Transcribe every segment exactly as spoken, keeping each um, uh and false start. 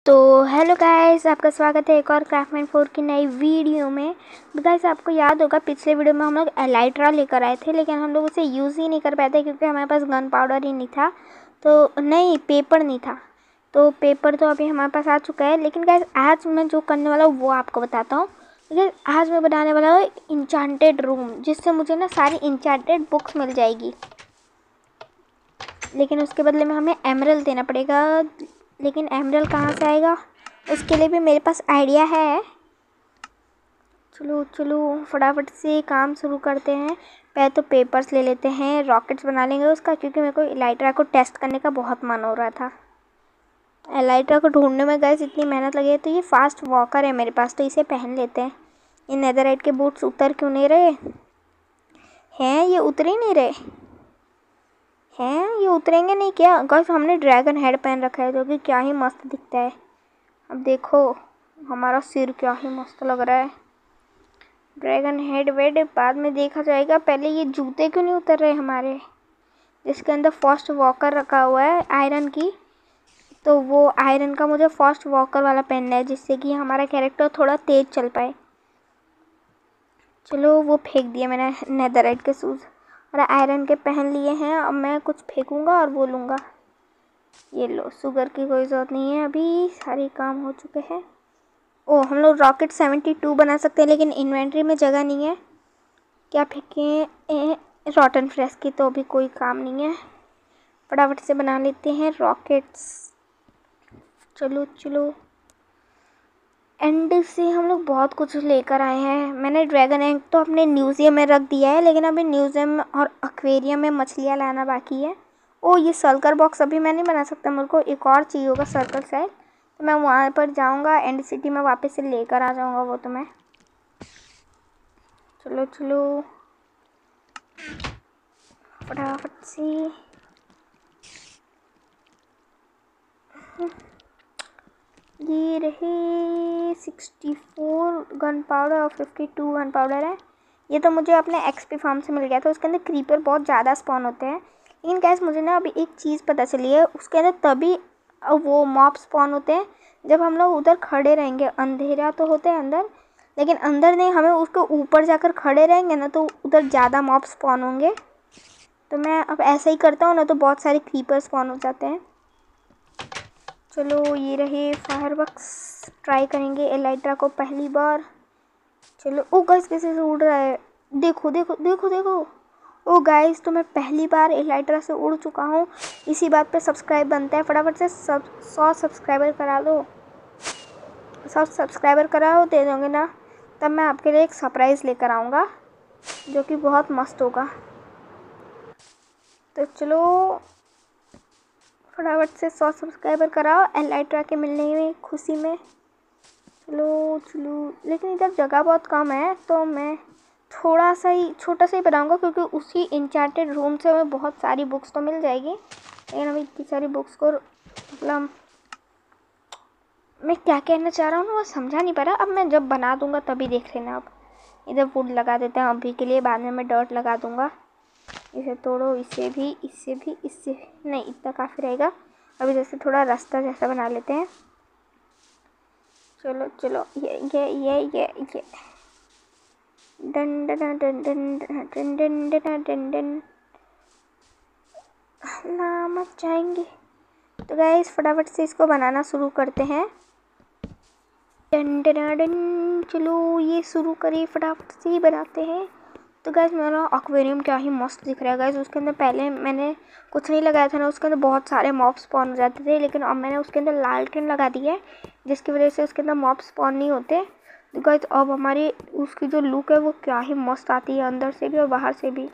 तो hello guys, आपका स्वागत है एक और क्राफ्टमैन फोर की नई वीडियो में। तो गाइस, आपको याद होगा पिछले वीडियो में हम लोग एलाइट्रा लेकर आए थे, लेकिन हम लोग उसे यूज़ ही नहीं कर पाए थे क्योंकि हमारे पास गन पाउडर ही नहीं था। तो नहीं, पेपर नहीं था। तो पेपर तो अभी हमारे पास आ चुका है। लेकिन गाइस, आज मैं जो करने वाला हूँ वो आपको बताता हूँ। लेकिन आज मैं बनाने वाला हूँ इंचांटेड रूम, जिससे मुझे ना सारी इंचांटेड बुक्स मिल जाएगी। लेकिन उसके बदले में हमें एमरल्ड देना पड़ेगा। लेकिन एमरल्ड कहाँ से आएगा, उसके लिए भी मेरे पास आइडिया है। चलो चलो फटाफट से काम शुरू करते हैं। पहले तो पेपर्स ले लेते हैं, रॉकेट्स बना लेंगे उसका, क्योंकि मेरे को एलाइट्रा को टेस्ट करने का बहुत मन हो रहा था। एलाइट्रा को ढूंढने में गैस इतनी मेहनत लगी है। तो ये फास्ट वॉकर है मेरे पास, तो इसे पहन लेते हैं। ये नेदरराइट के बूट्स उतर क्यों नहीं रहे हैं? ये उतर ही नहीं रहे हैं। ये उतरेंगे नहीं क्या? गाइस, हमने ड्रैगन हेड पहन रखा है जो कि क्या ही मस्त दिखता है। अब देखो, हमारा सिर क्या ही मस्त लग रहा है। ड्रैगन हेड वेड बाद में देखा जाएगा। पहले ये जूते क्यों नहीं उतर रहे हमारे, जिसके अंदर फास्ट वॉकर रखा हुआ है आयरन की। तो वो आयरन का मुझे फास्ट वॉकर वाला पहनना है, जिससे कि हमारा कैरेक्टर थोड़ा तेज चल पाए। चलो, वो फेंक दिए मैंने नेदरराइट के शूज़ और आयरन के पहन लिए हैं। अब मैं कुछ फेंकूंगा और बोलूँगा ये लो। शुगर की कोई ज़रूरत नहीं है, अभी सारे काम हो चुके हैं। ओ, हम लोग रॉकेट सेवेंटी टू बना सकते हैं, लेकिन इन्वेंट्री में जगह नहीं है। क्या फेंकें? रॉटन फ्रेश की तो अभी कोई काम नहीं है। फटाफट से बना लेते हैं रॉकेट्स। चलो चलो, एंड से हम लोग बहुत कुछ लेकर आए हैं। मैंने ड्रैगन एग तो अपने म्यूज़ियम में रख दिया है, लेकिन अभी म्यूज़ियम और एक्वेरियम में मछलियाँ लाना बाकी है। ओ, ये सर्कल बॉक्स अभी मैं नहीं बना सकता, मेरे को एक और चाहिए होगा सर्कल शायद। तो मैं वहाँ पर जाऊँगा, एंड सिटी में वापस से लेकर आ जाऊँगा वो तो मैं। चलो चलो फटाफट से। ये रहे सिक्सटी फोर गन पाउडर और फिफ्टी टू गन पाउडर है। ये तो मुझे अपने एक्सपी फार्म से मिल गया था। उसके अंदर क्रीपर बहुत ज़्यादा स्पॉन होते हैं। लेकिन गैस, मुझे ना अभी एक चीज़ पता चली है, उसके अंदर तभी वो मॉब स्पॉन होते हैं जब हम लोग उधर खड़े रहेंगे। अंधेरा तो होता है अंदर, लेकिन अंदर नहीं, हमें उसके ऊपर जाकर खड़े रहेंगे ना, तो उधर ज़्यादा मॉब स्पॉन होंगे। तो मैं अब ऐसा ही करता हूँ ना, तो बहुत सारे क्रीपर स्पॉन हो जाते हैं। चलो, ये रहे फायरवर्क्स, ट्राई करेंगे एलाइट्रा को पहली बार। चलो, ओ गाइस, कैसे से उड़ रहा है, देखो देखो देखो देखो। ओ गाइस, तो मैं पहली बार एलाइट्रा से उड़ चुका हूँ। इसी बात पे सब्सक्राइब बनता है। फटाफट से सब सौ सब्सक्राइबर करा दो। सौ सब्सक्राइबर कराओ, दे दोगे ना, तब मैं आपके लिए एक सरप्राइज़ लेकर आऊँगा जो कि बहुत मस्त होगा। तो चलो फटाफट से सौ सब्सक्राइबर कराओ एलाइट्रा के मिलने में खुशी में। चलो चलो, लेकिन इधर जगह बहुत कम है, तो मैं थोड़ा सा ही छोटा सा ही बनाऊंगा, क्योंकि उसी इंचार्टेड रूम से हमें बहुत सारी बुक्स तो मिल जाएगी। लेकिन अभी इतनी सारी बुक्स को, मतलब मैं क्या कहना चाह रहा हूँ ना वो समझा नहीं पा रहा। अब मैं जब बना दूंगा तभी देख लेना। अब इधर वुड लगा देते हैं अभी के लिए, बाद में मैं डर्ट लगा दूंगा। इसे तोड़ो, इसे भी, इससे भी, इससे नहीं, इतना काफ़ी रहेगा। अभी जैसे थोड़ा रास्ता जैसा बना लेते हैं। चलो चलो, ये ये ये ये ये done done done done done done done done done ना मत जाएंगे। तो गाइस, फटाफट से इसको बनाना शुरू करते हैं। डन डन डन, चलो ये शुरू करिए, फटाफट से ही बनाते हैं। तो गाइस, मेरा एक्वेरियम क्या ही मस्त दिख रहा है गाइस। उसके अंदर पहले मैंने कुछ नहीं लगाया था ना, उसके अंदर बहुत सारे मॉब स्पॉन हो जाते थे, लेकिन अब मैंने उसके अंदर लालटेन लगा दी है, जिसकी वजह से उसके अंदर मॉब स्पॉन नहीं होते। तो गाइस, अब हमारी उसकी जो लुक है वो क्या ही मस्त आती है, अंदर से भी और बाहर से भी।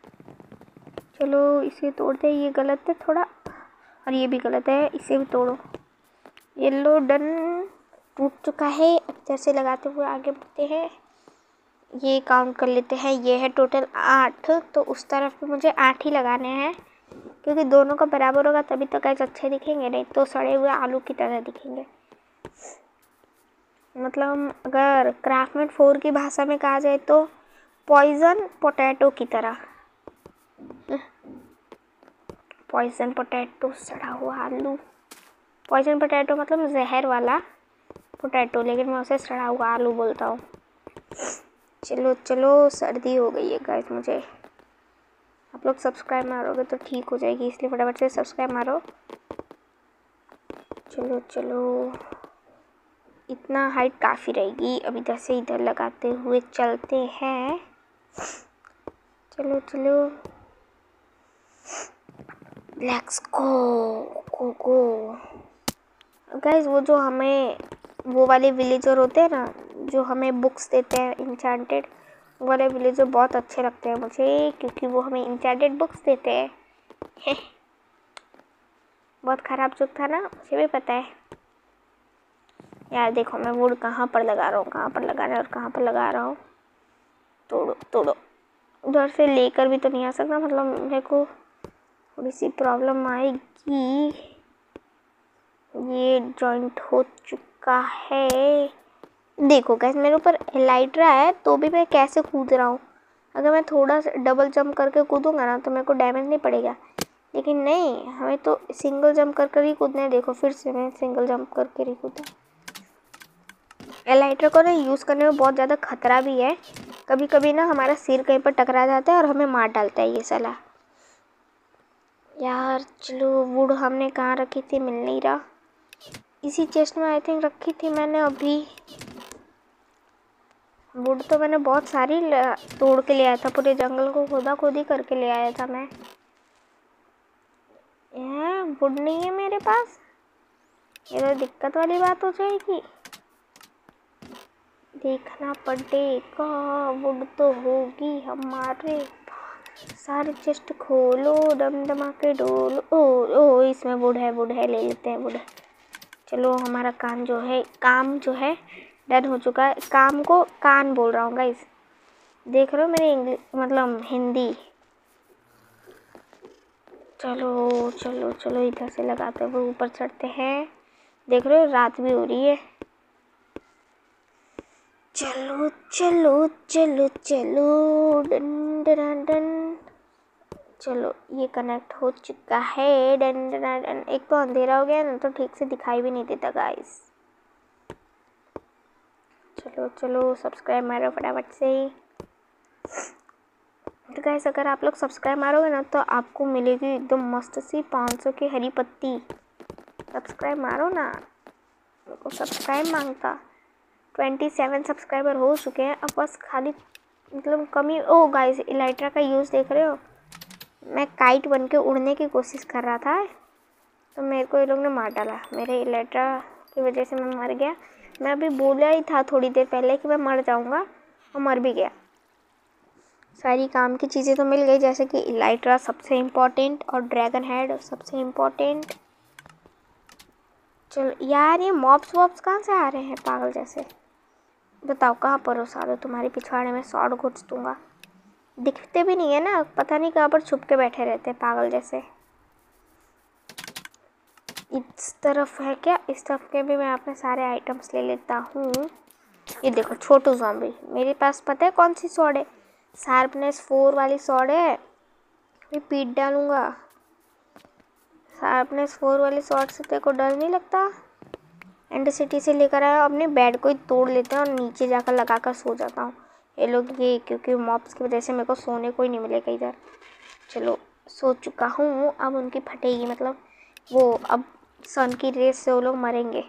चलो, इसे तोड़ते हैं। ये गलत है थोड़ा, और ये भी गलत है, इसे भी तोड़ो। येलो डन, टूट चुका है। अच्छे से लगाते हुए आगे बढ़ते हैं। ये काउंट कर लेते हैं, ये है टोटल आठ। तो उस तरफ भी मुझे आठ ही लगाने हैं, क्योंकि दोनों का बराबर होगा तभी तो गाइस अच्छे दिखेंगे, नहीं तो सड़े हुए आलू की तरह दिखेंगे। मतलब अगर क्राफ्टमैन फोर की भाषा में कहा जाए तो पॉइजन पोटैटो की तरह। पॉइजन पोटैटो, सड़ा हुआ आलू। पॉइजन पोटैटो मतलब जहर वाला पोटैटो, लेकिन मैं उसे सड़ा हुआ आलू बोलता हूँ। चलो चलो, सर्दी हो गई है गाइस मुझे। आप लोग सब्सक्राइब मारोगे तो ठीक हो जाएगी, इसलिए फटाफट से सब्सक्राइब मारो। चलो चलो, इतना हाइट काफ़ी रहेगी। अब इधर से इधर लगाते हुए चलते हैं। चलो चलो, let's go go go guys. वो जो हमें वो वाले विलेजर होते हैं ना, जो हमें बुक्स देते हैं इंचेंटेड, वो वाले विलेजर बहुत अच्छे लगते हैं मुझे, क्योंकि वो हमें इंचेंटेड बुक्स देते हैं। बहुत ख़राब जोक था ना, मुझे भी पता है यार। देखो मैं वुड कहाँ पर लगा रहा हूँ, कहाँ पर लगा रहा है और कहाँ पर लगा रहा हूँ। तोड़ो तोड़ो, उधर से लेकर भी तो नहीं आ सकता, मतलब मेरे को थोड़ी सी प्रॉब्लम आएगी। ये जॉइंट हो चुका है। देखो गाइस, मेरे ऊपर एलाइट्रा है तो भी मैं कैसे कूद रहा हूँ। अगर मैं थोड़ा सा डबल जंप करके कूदूंगा ना तो मेरे को डैमेज नहीं पड़ेगा, लेकिन नहीं, हमें तो सिंगल जंप कर कर ही कूदना है। देखो फिर से मैं सिंगल जंप करके ही कूदा। एलाइट्रा को ना यूज़ करने में बहुत ज़्यादा खतरा भी है। कभी कभी ना हमारा सिर कहीं पर टकरा जाता है और हमें मार डालता है ये साला। यार चलो, वुड हमने कहाँ रखी थी, मिल नहीं रहा। इसी चेस्ट में आई थिंक रखी थी मैंने अभी। वुड तो मैंने बहुत सारी तोड़ के ले आया था, पूरे जंगल को खोदा खोदी करके ले आया था मैं। ये वुड नहीं है मेरे पास, ये तो दिक्कत वाली बात हो जाएगी। देखना पड़ेगा, वुड तो होगी हमारे। सारे चेस्ट खोलो, डम डमा के डोलो। ओ ओ इसमें वुड है, वुड है, ले लेते हैं वुड। चलो हमारा काम जो है काम जो है डन हो चुका है। काम को कान बोल रहा हूँ गाइस, देख रहे हो मेरी इंग्लिश मतलब हिंदी। चलो चलो चलो, इधर से लगाते हुए ऊपर चढ़ते हैं। देख रहे हो रात भी हो रही है। चलो चलो चलो चलो, डन डन डन। चलो ये कनेक्ट हो चुका है, डन डन डन। एक तो अंधेरा हो गया ना तो ठीक से दिखाई भी नहीं देता गाइस। चलो चलो, सब्सक्राइब मारो फटाफट से। तो गाइस अगर आप लोग सब्सक्राइब मारोगे ना तो आपको मिलेगी एकदम मस्त सी पाँच सौ की हरी पत्ती। सब्सक्राइब मारो ना, मेरे को सब्सक्राइब मांगता। सत्ताईस सब्सक्राइबर हो चुके हैं, अब बस खाली मतलब कमी। ओ गाइस, इलाइट्रा का यूज़ देख रहे हो। मैं काइट बन के उड़ने की कोशिश कर रहा था तो मेरे को ये लोग ने मार डाला। मेरे इलाइट्रा की वजह से मैं मर गया। मैं अभी बोला ही था थोड़ी देर पहले कि मैं मर जाऊंगा, और मर भी गया। सारी काम की चीज़ें तो मिल गई, जैसे कि इलाइट्रा सबसे इम्पोर्टेंट और ड्रैगन हेड सबसे इम्पोर्टेंट। चलो यार, ये मॉब्स वॉब्स कहाँ से आ रहे हैं पागल जैसे। बताओ कहाँ पर हो सारे, तुम्हारे पिछवाड़े में शॉर्ट घुस दूंगा। दिखते भी नहीं है ना, पता नहीं कहाँ पर छुप के बैठे रहते हैं पागल जैसे। इस तरफ है क्या, इस तरफ के भी मैं अपने सारे आइटम्स ले लेता हूँ। ये देखो छोटू ज़ॉम्बी, मेरे पास पता है कौन सी सॉर्ड है, शार्पनेस फोर वाली सॉर्ड है। मैं पीट डालूंगा। शार्पनेस फोर वाली सॉर्ड से तेरे को डर नहीं लगता। एंड सिटी से लेकर आया, अपने बेड को ही तोड़ लेते हैं और नीचे जाकर लगा कर सो जाता हूँ। ये लोग ये क्योंकि मॉब्स की वजह से मेरे को सोने को ही नहीं मिलेगा इधर। चलो सो चुका हूँ, अब उनकी फटेगी, मतलब वो अब सन की रेस से वो लोग मरेंगे।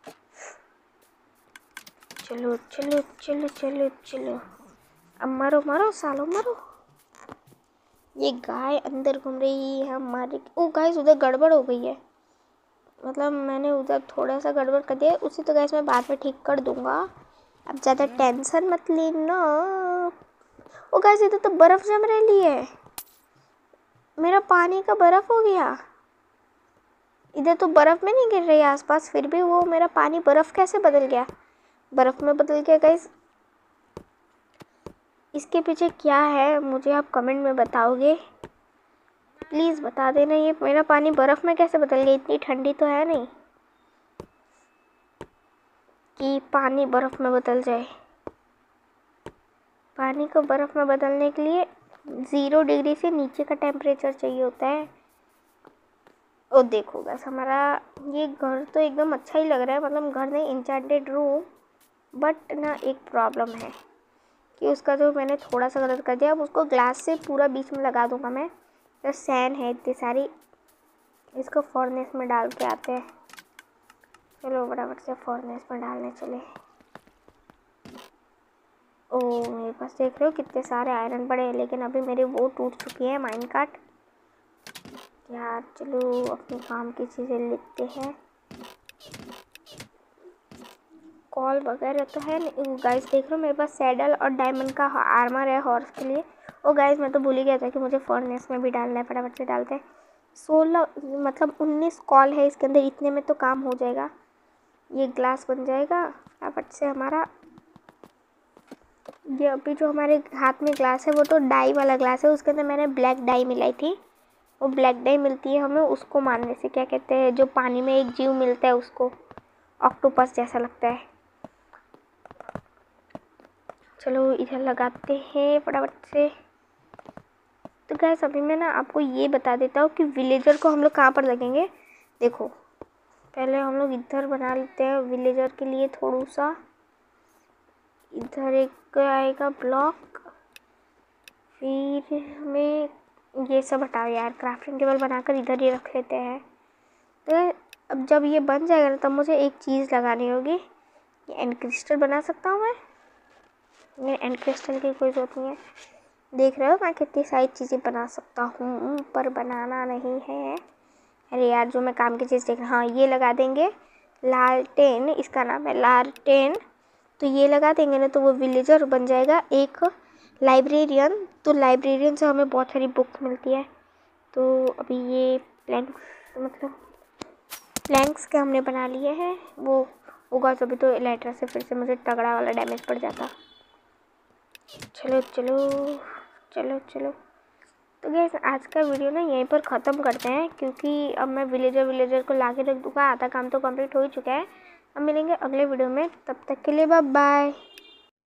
चलो चलो चलो चलो चलो, अब मरो मरो सालो मरो। ये गाय अंदर घूम रही है हमारे। ओ गाइस, उधर गड़बड़ हो गई है, मतलब मैंने उधर थोड़ा सा गड़बड़ कर दिया। उसी तो गाइस मैं बाद में ठीक कर दूंगा, अब ज़्यादा टेंशन मत लेना। ओ गाइस, इधर तो बर्फ़ जम रही है, मेरा पानी का बर्फ़ हो गया। इधर तो बर्फ़ में नहीं गिर रही है आसपास, फिर भी वो मेरा पानी बर्फ़ कैसे बदल गया, बर्फ़ में बदल गया गाइस। इसके पीछे क्या है मुझे आप कमेंट में बताओगे, प्लीज़ बता देना। ये मेरा पानी बर्फ़ में कैसे बदल गया, इतनी ठंडी तो है नहीं कि पानी बर्फ़ में बदल जाए। पानी को बर्फ़ में बदलने के लिए ज़ीरो डिग्री से नीचे का टेम्परेचर चाहिए होता है। ओ देखो बस हमारा ये घर तो एकदम अच्छा ही लग रहा है, मतलब घर नहीं इंचेंटेड रूम। बट ना एक प्रॉब्लम है कि उसका जो मैंने थोड़ा सा गलत कर दिया, अब उसको ग्लास से पूरा बीच में लगा दूंगा मैं। तो सैन है इतनी सारी, इसको फर्नेस में डाल के आते हैं। चलो बराबर से फर्नेस में डालने चले। ओ मेरे पास देख रहे हो कितने सारे आयरन पड़े हैं, लेकिन अभी मेरी वो टूट चुकी है माइन कार्ट यार। चलो अपने काम की चीज़ें लिखते हैं। कॉल वगैरह तो है नहीं। गाइस देख रहे हो मेरे पास सैडल और डायमंड का आर्मर है हॉर्स के लिए। ओ गाइस मैं तो भूल ही गया था कि मुझे फर्नेस में भी डालना है, फटाफट से डालते हैं। सोलह मतलब उन्नीस कॉल है इसके अंदर, इतने में तो काम हो जाएगा। ये ग्लास बन जाएगा फटाफट से हमारा। ये अभी जो हमारे हाथ में ग्लास है वो तो डाई वाला ग्लास है, उसके अंदर मैंने ब्लैक डाई मिलाई थी। वो ब्लैक डाई मिलती है हमें, उसको मारने से क्या कहते हैं, जो पानी में एक जीव मिलता है उसको, ऑक्टोपस जैसा लगता है। चलो इधर लगाते हैं फटाफट से। तो गैस अभी मैं ना आपको ये बता देता हूँ कि विलेजर को हम लोग कहाँ पर लगेंगे। देखो पहले हम लोग इधर बना लेते हैं विलेजर के लिए थोड़ा सा। इधर एक आएगा ब्लॉक, फिर हमें ये सब हटाओ यार, क्राफ्टिंग टेबल बनाकर इधर ही रख लेते हैं। तो अब जब ये बन जाएगा ना तब मुझे एक चीज़ लगानी होगी। ये एंड क्रिस्टल बना सकता हूँ मैं? नहीं, एंड क्रिस्टल की कोई ज़रूरत नहीं है। देख रहे हो मैं कितनी सारी चीज़ें बना सकता हूँ, पर बनाना नहीं है। अरे यार जो मैं काम की चीज़ देख रहा, हाँ ये लगा देंगे लालटेन, इसका नाम है लालटेन। तो ये लगा देंगे ना तो वो विलेजर बन जाएगा एक लाइब्रेरियन। तो लाइब्रेरियन से हमें बहुत सारी बुक्स मिलती है। तो अभी ये प्लैंक्स मतलब प्लैंक्स के हमने बना लिए हैं, वो होगा तभी तो लेटर से फिर से मुझे तगड़ा वाला डैमेज पड़ जाता। चलो चलो चलो चलो। तो गैस आज का वीडियो ना यहीं पर ख़त्म करते हैं, क्योंकि अब मैं विलेजर विलेजर को ला के रख दूँगा। आधा काम तो कंप्लीट हो ही चुका है। अब मिलेंगे अगले वीडियो में, तब तक के लिए बाय बाय।